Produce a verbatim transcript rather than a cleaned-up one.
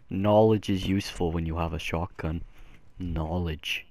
Knowledge is useful when you have a shotgun. Knowledge.